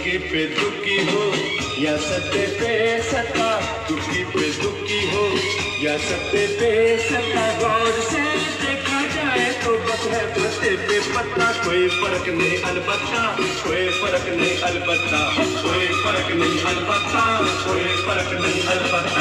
दुखी पे दुखी हो या सत्य पे सत्ता, दुखी पे दुखी हो या सत्य पे सत्ता, गौर से देखा जाए तो बस है पत्ते पे पत्ता। कोई फर्क नहीं अलबत्ता, कोई फर्क नहीं अलबत्ता, कोई फर्क नहीं अलबत्ता, कोई फर्क नहीं अलबत्ता।